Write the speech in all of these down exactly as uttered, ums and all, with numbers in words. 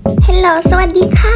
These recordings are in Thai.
ฮัลโหลสวัสดีค่ะ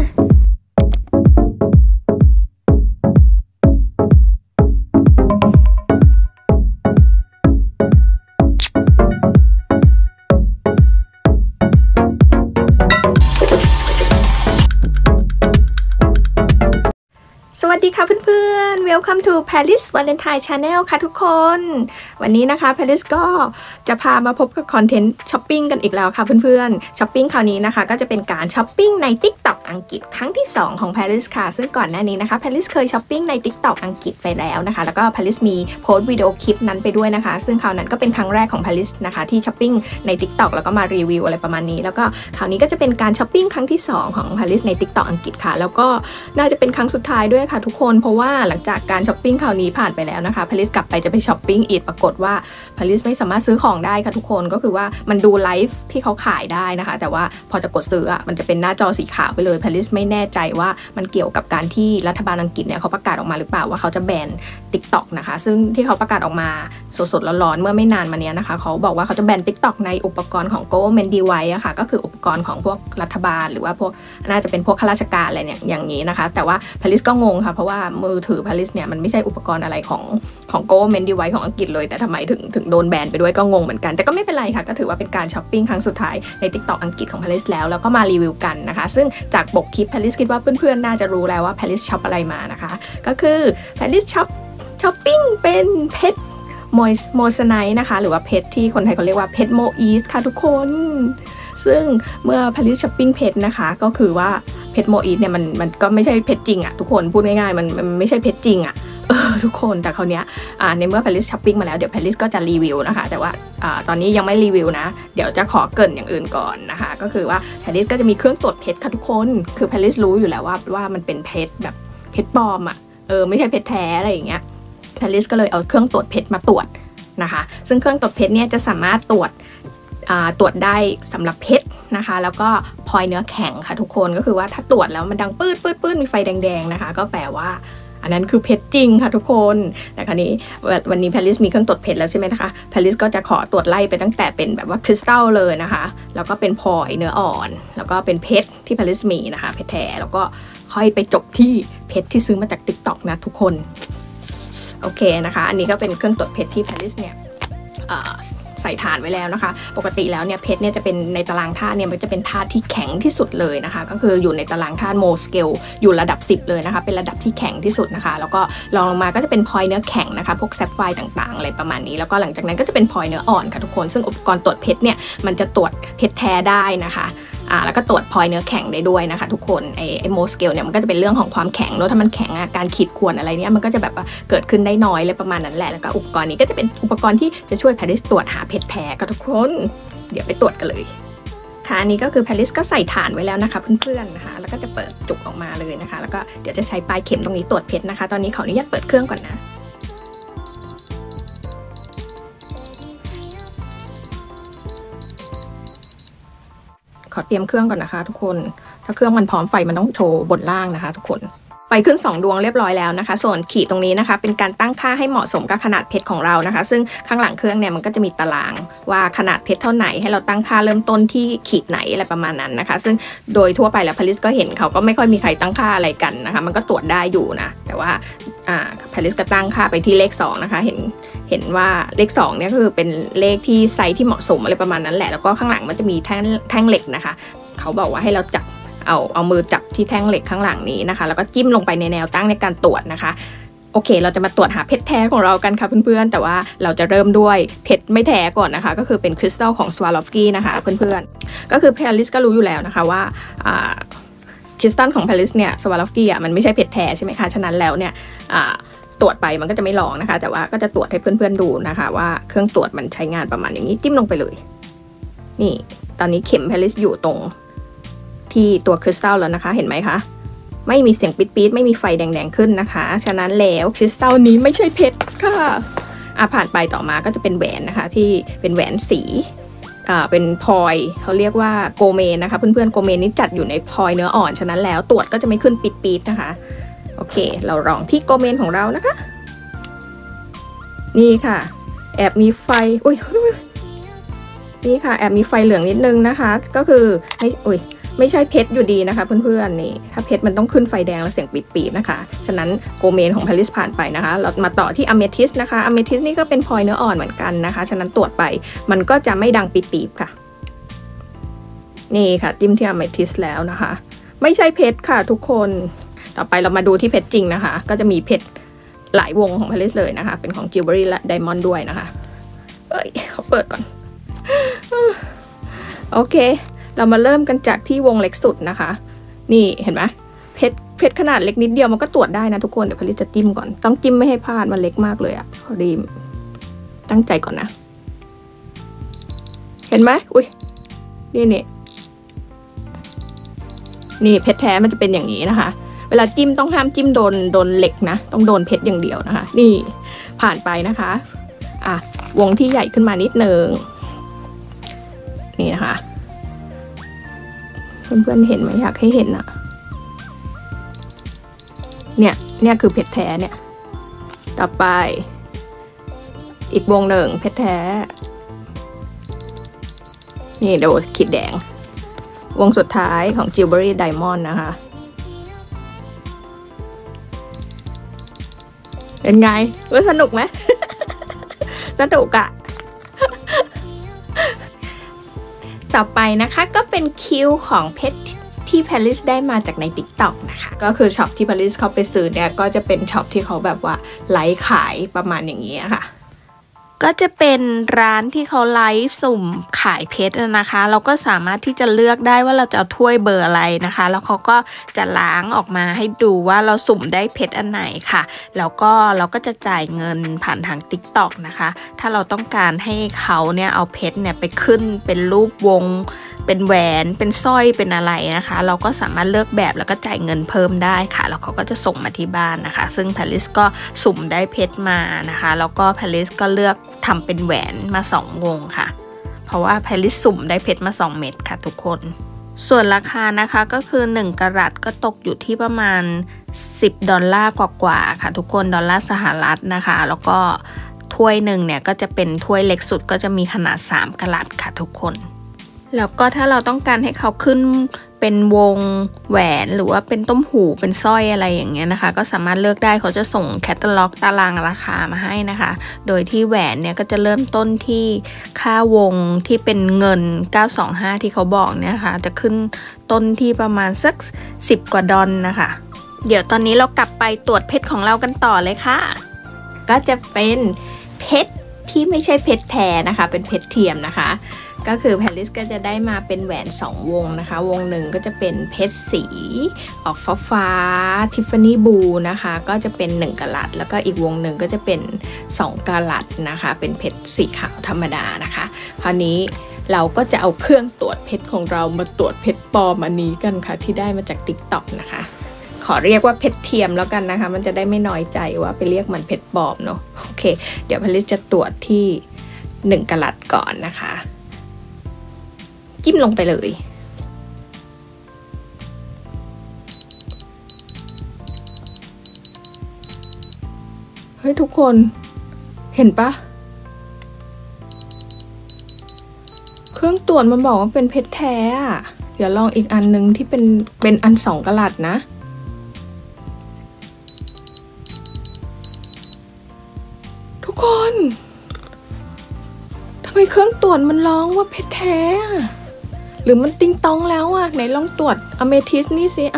สวัสดีค่ะเพื่อนๆ Welcome to Paris Valentine Channel ค่ะทุกคนวันนี้นะคะ Paris ก็จะพามาพบกับคอนเทนต์ช้อปปิ้งกันอีกแล้วค่ะเพื่อนๆช้อปปิ้งคราวนี้นะคะก็จะเป็นการช้อปปิ้งใน TikTok อังกฤษครั้งที่สองของ Paris ค่ะซึ่งก่อนหน้านี้นะคะ Paris เคยช้อปปิ้งใน TikTok อังกฤษไปแล้วนะคะแล้วก็ Paris มีโพสต์วิดีโอคลิปนั้นไปด้วยนะคะซึ่งคราวนั้นก็เป็นครั้งแรกของ Paris นะคะที่ช้อปปิ้งใน TikTok แล้วก็มารีวิวอะไรประมาณนี้แล้วก็คราวนี้ก็จะเป็นการช้อปปิ้งครั้งที่สองของ Paris ใน TikTok อังกฤษค่ะแล้วก็น่าจะเป็นครั้งสุดท้ายด้วยค่ะทุกคนเพราะว่าหลังจากการช้อปปิ้งคราวนี้ผ่านไปแล้วนะคะพาริสกลับไปจะไปช้อปปิ้งอีกปรากฏว่าพาริสไม่สามารถซื้อของได้ค่ะทุกคนก็คือว่ามันดูไลฟ์ที่เขาขายได้นะคะแต่ว่าพอจะกดซื้ออ่ะมันจะเป็นหน้าจอสีขาวไปเลยพาริสไม่แน่ใจว่ามันเกี่ยวกับการที่รัฐบาลอังกฤษเนี่ยเขาประกาศออกมาหรือเปล่าว่าเขาจะแบน TikTok นะคะซึ่งที่เขาประกาศออกมาสดๆร้อนๆเมื่อไม่นานมานี้นะคะเขาบอกว่าเขาจะแบน TikTok ในอุปกรณ์ของ government device อะค่ะก็คืออุปกรณ์ของพวกรัฐบาลหรือว่าพวกน่าจะเป็นพวกข้าราชการอะไรเนี่ยอย่างนี้นะคะแต่ว่าพาริสก็งงค่ะเพราะว่ามือถือพาริสเนี่ยมันไม่ใช่อุปกรณ์อะไรของของ government device ของอังกฤษเลยแต่ทำไมถึงถึงโดนแบนไปด้วยก็งงเหมือนกันแต่ก็ไม่เป็นไรค่ะก็ถือว่าเป็นการช้อปปิ้งครั้งสุดท้ายใน TikTok อังกฤษของพาริสแล้วแล้วก็มารีวิวกันนะคะซึ่งจากปกคลิปพาริสคิดว่าเพื่อนๆน่าจะรู้แล้วว่าพาริสช็อปอะไรมานะคะก็คือพาริสช็อปช้อปปิ้งเป็นเพชรโมสไนท์นะคะหรือว่าเพชรที่คนไทยเขาเรียกว่าเพชรโมอีสค่ะทุกคนซึ่งเมื่อพาริสช้อปปิ้งเพชรนะคะก็คือว่าเพชรโมอีสเนี่ยมันมันก็ไม่ใช่เพชรจริงอะทุกคนพูดง่ายๆมันมันไม่ใช่เพชรจริงอะเออทุกคนแต่คราวเนี้ยในเมื่อพาริสช้อปปิ้งมาแล้วเดี๋ยวพาริสก็จะรีวิวนะคะแต่ว่าตอนนี้ยังไม่รีวิวนะเดี๋ยวจะขอเกริ่นอย่างอื่นก่อนนะคะก็คือว่าพาริสก็จะมีเครื่องตรวจเพชรค่ะทุกคนคือพาริสรู้อยู่แล้วว่าว่ามันเป็นเพชรแบบเพชรปลอมอะเออไม่ใช่เพชรแท้อะไรอย่างเงี้ยพาริสก็เลยเอาเครื่องตรวจเพชรมาตรวจนะคะซึ่งเครื่องตรวจเพชรเนี่ยจะสามารถตรวจตรวจได้สำหรับเพชรนะคะแล้วก็พลอยเนื้อแข็งค่ะทุกคนก็คือว่าถ้าตรวจแล้วมันดังปื้ดปื้ดปื้ดมีไฟแดงๆนะคะก็แปลว่าอันนั้นคือเพชรจริงค่ะทุกคนแต่คราวนี้วันนี้พาริสมีเครื่องตรวจเพชรแล้วใช่ไหมนะคะพาริสก็จะขอตรวจไล่ไปตั้งแต่เป็นแบบว่าคริสตัลเลยนะคะแล้วก็เป็นพลอยเนื้ออ่อนแล้วก็เป็นเพชรที่พาริสมีนะคะเพชรแท้แล้วก็ค่อยไปจบที่เพชรที่ซื้อมาจาก TikTok นะทุกคนโอเคนะคะอันนี้ก็เป็นเครื่องตรวจเพชรที่พาริสเนี่ยใส่ฐานไว้แล้วนะคะปกติแล้วเนี่ยเพชรเนี่ยจะเป็นในตารางธาตุเนี่ยมันจะเป็นธาตุที่แข็งที่สุดเลยนะคะก็คืออยู่ในตารางธาตุโมสเกลอยู่ระดับสิบเลยนะคะเป็นระดับที่แข็งที่สุดนะคะแล้วก็รองลงมาก็จะเป็นพลอยเนื้อแข็งนะคะพวกแซฟไฟร์ต่างๆอะไรประมาณนี้แล้วก็หลังจากนั้นก็จะเป็นพลอยเนื้ออ่อนค่ะทุกคนซึ่งอุปกรณ์ตรวจเพชรเนี่ยมันจะตรวจเพชรแท้ได้นะคะอ่าแล้วก็ตรวจพลอยเนื้อแข็งได้ด้วยนะคะทุกคนไอไอโมสเกลเนี่ยมันก็จะเป็นเรื่องของความแข็งเนอะถ้ามันแข็งอ่ะการขีดข่วนอะไรเนี่ยมันก็จะแบบว่าเกิดขึ้นได้น้อยเลยประมาณนั้นแหละแล้วก็อุปกรณ์นี้ก็จะเป็นอุปกรณ์ที่จะช่วยพาริสตรวจหาเพชรแท้กับทุกคนเดี๋ยวไปตรวจกันเลยค่ะอันนี้ก็คือพาริสก็ใส่ฐานไว้แล้วนะคะเพื่อนๆนะคะแล้วก็จะเปิดจุกออกมาเลยนะคะแล้วก็เดี๋ยวจะใช้ปลายเข็มตรงนี้ตรวจเพชรนะคะตอนนี้ขออนุญาตเปิดเครื่องก่อนนะขอเตรียมเครื่องก่อนนะคะทุกคนถ้าเครื่องมันพร้อมไฟมันต้องโชว์บนล่างนะคะทุกคนไฟขึ้นสองดวงเรียบร้อยแล้วนะคะส่วนขีดตรงนี้นะคะเป็นการตั้งค่าให้เหมาะสมกับขนาดเพชรของเรานะคะซึ่งข้างหลังเครื่องเนี่ยมันก็จะมีตารางว่าขนาดเพชรเท่าไหร่ให้เราตั้งค่าเริ่มต้นที่ขีดไหนอะไรประมาณนั้นนะคะซึ่งโดยทั่วไปแล้วพาริสก็เห็นเขาก็ไม่ค่อยมีใครตั้งค่าอะไรกันนะคะมันก็ตรวจได้อยู่นะแต่ว่าอ่าพาริสก็ตั้งค่าไปที่เลขสองนะคะเห็นเห็นว่าเลขสองเนี่ยคือเป็นเลขที่ไซส์ที่เหมาะสมอะไรประมาณนั้นแหละแล้วก็ข้างหลังมันจะมีแท่งแท่งเหล็กนะคะเขาบอกว่าให้เราจับเอาเอามือจับที่แท่งเหล็กข้างหลังนี้นะคะแล้วก็จิ้มลงไปในแนวตั้งในการตรวจนะคะโอเคเราจะมาตรวจหาเพชรแท้ของเรากันค่ะเพื่อนๆแต่ว่าเราจะเริ่มด้วยเพชรไม่แท้ก่อนนะคะก็คือเป็นคริสตัลของ Swarovski นะคะเพื่อนๆก็คือพาริสก็รู้อยู่แล้วนะคะว่าคริสตัลของพาริสเนี่ย Swarovski อ่ะมันไม่ใช่เพชรแท้ใช่ไหมคะฉะนั้นแล้วเนี่ยตรวจไปมันก็จะไม่ลองนะคะแต่ว่าก็จะตรวจให้เพื่อนๆดูนะคะว่าเครื่องตรวจมันใช้งานประมาณอย่างนี้จิ้มลงไปเลยนี่ตอนนี้เข็มพาริสอยู่ตรงที่ตัวคริสตัลแล้วนะคะเห็นไหมคะไม่มีเสียงปี๊ดๆไม่มีไฟแดงๆขึ้นนะคะฉะนั้นแล้วคริสตัลนี้ไม่ใช่เพชรค่ะอ่ะผ่านไปต่อมาก็จะเป็นแหวนนะคะที่เป็นแหวนสีอ่าเป็นพลอยเขาเรียกว่าโกเมนนะคะเพื่อนๆโกเมนนี้จัดอยู่ในพลอยเนื้ออ่อนฉะนั้นแล้วตรวจก็จะไม่ขึ้นปี๊ดๆนะคะโอเคเราลองที่โกเมนของเรานะคะนี่ค่ะแอบมีไฟอุ้ยนี่ค่ะแอบมีไฟเหลืองนิดนึงนะคะก็คือให้อุ้ยไม่ใช่เพชรอยู่ดีนะคะเพื่อนๆนี่ถ้าเพชรมันต้องขึ้นไฟแดงแล้วเสียงปี๊บๆนะคะฉะนั้นโกเมนของแพรลิสผ่านไปนะคะเรามาต่อที่อะเมทิสนะคะอะเมทิสนี่ก็เป็นพลอยเนื้ออ่อนเหมือนกันนะคะฉะนั้นตรวจไปมันก็จะไม่ดังปี๊บๆค่ะนี่ค่ะจิ้มที่อะเมทิสแล้วนะคะไม่ใช่เพชรค่ะทุกคนต่อไปเรามาดูที่เพชรจริงนะคะก็จะมีเพชรหลายวงของแพรลิสเลยนะคะเป็นของจิวเวลรี่และไดมอนด์ด้วยนะคะเอ้ยเขาเปิดก่อนโอเคเรามาเริ่มกันจากที่วงเล็กสุดนะคะนี่เห็นไหมเพชรเพชรขนาดเล็กนิดเดียวมันก็ตรวจได้นะทุกคนเดี๋ยวแพรลิสจะจิ้มก่อนต้องจิ้มไม่ให้พลาดมันเล็กมากเลยอะพอดีตั้งใจก่อนนะเห็นไหมอุ้ยนี่นี่นี่เพชรแท้มันจะเป็นอย่างนี้นะคะเวลาจิ้มต้องห้ามจิ้มโดนโดนเหล็กนะต้องโดนเพชรอย่างเดียวนะคะนี่ผ่านไปนะคะอ่ะวงที่ใหญ่ขึ้นมานิดนึงนี่นะคะเพื่อนๆเห็นไหมอยากให้เห็นอะเนี่ยเนี่ยคือเพชรแท้เนี่ยต่อไปอีกวงหนึ่งเพชรแท้นี่ดูขีดแดงวงสุดท้ายของจิวเวลรี่ไดมอนด์นะคะเป็นไงว่าสนุกไหม สนุกอะต่อไปนะคะก็เป็นคิวของเพชรที่แพรลิสได้มาจากใน ติ๊กต็อก นะคะก็คือช็อปที่แพรลิสเขาไปซื้อเนี่ยก็จะเป็นช็อปที่เขาแบบว่าไลฟ์ขายประมาณอย่างนี้ค่ะก็จะเป็นร้านที่เขาไลฟ์สุ่มขายเพชรนะคะเราก็สามารถที่จะเลือกได้ว่าเราจะเอาถ้วยเบอร์อะไรนะคะแล้วเขาก็จะล้างออกมาให้ดูว่าเราสุ่มได้เพชรอันไหนค่ะแล้วก็เราก็จะจ่ายเงินผ่านทาง ติ๊กต็อก นะคะถ้าเราต้องการให้เขาเนี่ยเอาเพชรเนี่ยไปขึ้นเป็นรูปวงเป็นแหวนเป็นสร้อยเป็นอะไรนะคะเราก็สามารถเลือกแบบแล้วก็จ่ายเงินเพิ่มได้ค่ะแล้วเขาก็จะส่งมาที่บ้านนะคะซึ่งแพรลิสก็สุ่มได้เพชรมานะคะแล้วก็แพรลิสก็เลือกทำเป็นแหวนมาสองวงค่ะเพราะว่าแพรลิสสุ่มได้เพชรมาสองเม็ดค่ะทุกคนส่วนราคานะคะก็คือหนึ่งกะรัตก็ตกอยู่ที่ประมาณสิบดอลลาร์กว่าๆค่ะทุกคนดอลลาร์สหรัฐนะคะแล้วก็ถ้วยหนึ่งเนี่ยก็จะเป็นถ้วยเล็กสุดก็จะมีขนาดสามกะรัตค่ะทุกคนแล้วก็ถ้าเราต้องการให้เขาขึ้นเป็นวงแหวนหรือว่าเป็นต้มหูเป็นสร้อยอะไรอย่างเงี้ยนะคะก็สามารถเลือกได้เขาจะส่งแคตตาล็อกตารางราคามาให้นะคะโดยที่แหวนเนี่ยก็จะเริ่มต้นที่ค่าวงที่เป็นเงินเก้าสองห้าที่เขาบอกเนี่ยค่ะจะขึ้นต้นที่ประมาณสักสิบกว่าดอลนะคะเดี๋ยวตอนนี้เรากลับไปตรวจเพชรของเรากันต่อเลยค่ะก็จะเป็นเพชรที่ไม่ใช่เพชรแท้นะคะเป็นเพชรเทียมนะคะก็คือแพรลิสก็จะได้มาเป็นแหวนสองวงนะคะวงหนึ่งก็จะเป็นเพชรสีออกฟ้าฟ้าทิฟฟานี่บลูนะคะก็จะเป็นหนึ่งกะรัตแล้วก็อีกวงหนึ่งก็จะเป็นสองกะรัตนะคะเป็นเพชรสีขาวธรรมดานะคะคราวนี้เราก็จะเอาเครื่องตรวจเพชรของเรามาตรวจเพชรปลอมอันนี้กันค่ะที่ได้มาจาก ติ๊กต็อก นะคะขอเรียกว่าเพชรเทียมแล้วกันนะคะมันจะได้ไม่น้อยใจว่าไปเรียกมันเพชรปลอมเนาะโอเคเดี๋ยวแพรลิสจะตรวจที่หนึ่งกะรัตก่อนนะคะจิ้มลงไปเลยเฮ้ยทุกคนเห็นปะเครื่องตรวจมันบอกว่าเป็นเพชรแท้อะเดี๋ยวลองอีกอันนึงที่เป็นเป็นอันสองกะรัตนะทุกคนทำไมเครื่องตรวจมันร้องว่าเพชรแท้หรือมันติงตองแล้วอ่ะไหนลองตรวจอะเมทิสนี่สิอ่ะ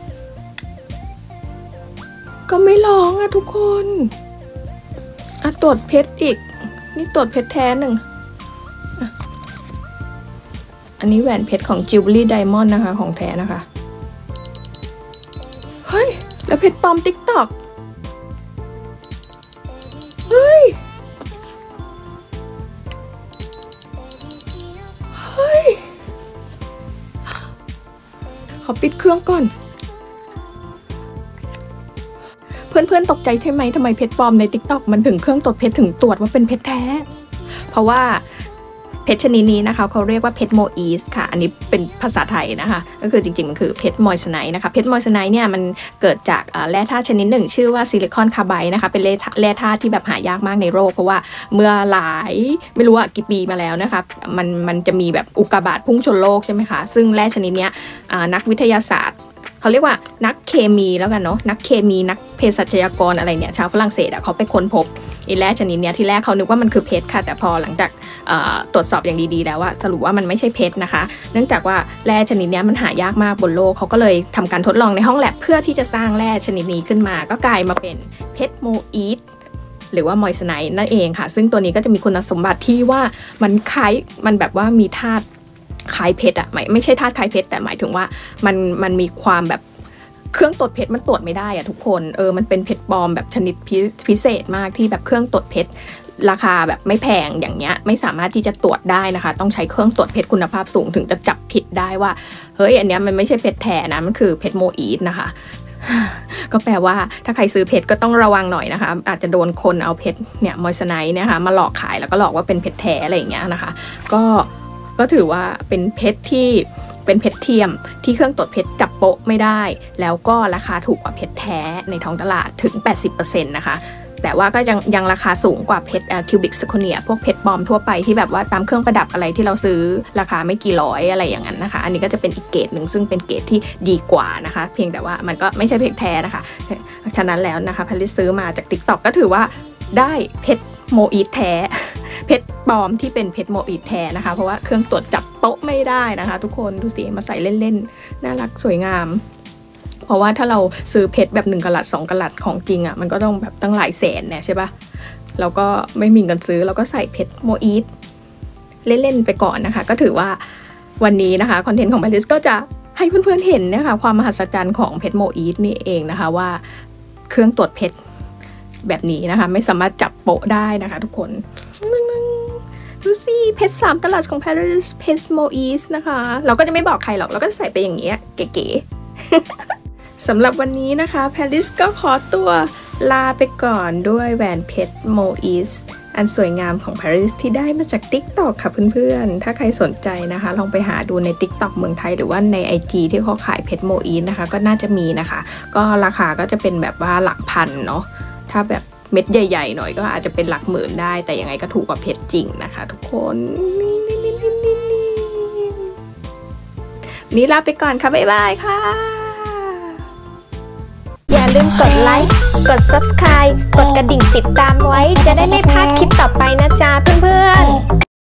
ก็ไม่ร้องอ่ะทุกคนอ่ะตรวจเพชรอีกนี่ตรวจเพชรแท้หนึ่งอ่ะอันนี้แหวนเพชรของจิวเวลรี่ไดมอนด์นะคะของแท้นะคะเฮ้ยแล้วเพชรปลอม ติ๊กต็อก เฮ้ยเฮ้ยขอปิดเครื่องก่อนเพื่อนๆตกใจใช่ไหมทำไมเพชรปลอมใน ติ๊กต็อก มันถึงเครื่องตรวจเพชรถึงตรวจว่าเป็นเพชรแท้เพราะว่าเพชรชนิดนี้นะคะเขาเรียกว่าเพชรโมอีสค่ะอันนี้เป็นภาษาไทยนะคะก็คือจริงๆมันคือเพชรมอยส์ไนท์นะคะเพชรมอยส์ไนท์เนี่ยมันเกิดจากแร่ธาตุชนิดหนึ่งชื่อว่าซิลิคอนคาร์ไบด์นะคะเป็นแร่ธาตุที่แบบหายากมากในโลกเพราะว่าเมื่อหลายไม่รู้ว่ากี่ปีมาแล้วนะคะมันมันจะมีแบบอุกกาบาตพุ่งชนโลกใช่ไหมคะซึ่งแร่ชนิดนี้นักวิทยาศาสตร์เขาเรียกว่านักเคมีแล้วกันเนาะนักเคมีนักเภสัชกรอะไรเนี่ยชาวฝรั่งเศสอ่ะเขาไปค้นพบอีแร่ชนิดเนี้ยที่แรกเขานึกว่ามันคือเพชรค่ะแต่พอหลังจากตรวจสอบอย่างดีๆแล้วว่าสรุปว่ามันไม่ใช่เพชรนะคะเนื่องจากว่าแร่ชนิดนี้มันหายากมากบนโลกเขาก็เลยทำการทดลองในห้องแลบเพื่อที่จะสร้างแร่ชนิดนี้ขึ้นมาก็กลายมาเป็นเพชรโมอีสหรือว่ามอยส์ไนท์นั่นเองค่ะซึ่งตัวนี้ก็จะมีคุณสมบัติที่ว่ามันคล้ายมันแบบว่ามีธาตุคล้ายเพชรอะไม่ไม่ใช่ธาตุคล้ายเพชรแต่หมายถึงว่ามันมันมีความแบบเครื่องตรวจเพชรมันตรวจไม่ได้อะทุกคนเออมันเป็นเพชรปลอมแบบชนิดพิเศษมากที่แบบเครื่องตรวจเพชรราคาแบบไม่แพงอย่างเงี้ยไม่สามารถที่จะตรวจได้นะคะต้องใช้เครื่องตรวจเพชรคุณภาพสูงถึงจะจับผิดได้ว่าเฮ้ยอันเนี้ยมันไม่ใช่เพชรแท้นะมันคือเพชรโมอีสนะคะก็แปลว่าถ้าใครซื้อเพชรก็ต้องระวังหน่อยนะคะอาจจะโดนคนเอาเพชรเนี่ยมอยส์ไนท์นะคะมาหลอกขายแล้วก็หลอกว่าเป็นเพชรแท้อะไรอย่างเงี้ยนะคะก็ก็ถือว่าเป็นเพชรที่เป็นเพชรเทียมที่เครื่องตรวจเพชรจับโป๊ะไม่ได้แล้วก็ราคาถูกกว่าเพชรแท้ในท้องตลาดถึง แปดสิบเปอร์เซ็นต์ นะคะแต่ว่าก็ยังยังราคาสูงกว่าเพชรคิวบิกซิโคเนียพวกเพชรปลอมทั่วไปที่แบบว่าตามเครื่องประดับอะไรที่เราซื้อราคาไม่กี่ร้อยอะไรอย่างนั้นนะคะอันนี้ก็จะเป็นอีกเกรดหนึ่งซึ่งเป็นเกรดที่ดีกว่านะคะเพียงแต่ว่ามันก็ไม่ใช่เพชรแท้นะคะฉะนั้นแล้วนะคะพลิสซื้อมาจาก ติ๊กต็อก ก็ถือว่าได้เพชรโมอีสแท้เพชรปลอมที่เป็นเพชรโมอีสแท้นะคะเพราะว่าเครื่องตรวจจับโป๊ะไม่ได้นะคะทุกคนดูสิมาใส่เล่นๆน่ารักสวยงามเพราะว่าถ้าเราซื้อเพชรแบบหนึ่งกะรัตสองกะรัตของจริงอ่ะมันก็ต้องแบบตั้งหลายแสนเนี่ยใช่ปะเราก็ไม่มีเงินซื้อเราก็ใส่เพชรโมอีสเล่นๆไปก่อนนะคะก็ถือว่าวันนี้นะคะคอนเทนต์ของแพลิสก็จะให้เพื่อนๆเห็นนะคะความมหัศจรรย์ของเพชรโมอีสนี่เองนะคะว่าเครื่องตรวจเพชรแบบนี้นะคะไม่สามารถจับโป๊ะได้นะคะทุกคนดูสิเพชรสามกะรัตของ Paris เพชรโมอีสนะคะเราก็จะไม่บอกใครหรอกเราก็จะใส่ไปอย่างเงี้ยเก๋ๆ สำหรับวันนี้นะคะ Paris ก็ขอตัวลาไปก่อนด้วยแหวนเพชรโมอีสอันสวยงามของ Paris ที่ได้มาจาก ติ๊กต็อก ค่ะเพื่อนๆถ้าใครสนใจนะคะลองไปหาดูใน ติ๊กต็อก เมืองไทยหรือว่าใน ไอ จี ที่เขาขายเพชรโมอีสนะคะก็น่าจะมีนะคะก็ราคาก็จะเป็นแบบว่าหลักพันเนาะถ้าแบบเม็ดใหญ่ๆหน่อยก็อาจจะเป็นหลักหมื่นได้แต่ยังไงก็ถูกกว่าเพชรจริงนะคะทุกคนนี่ลาไปก่อนค่ะบ๊ายบายค่ะอย่าลืมกดไลค์กด ซับสไครบ์ กดกระดิ่งติดตามไว้จะได้ไม่พลาดคลิปต่อไปนะจ๊ะเพื่อนๆ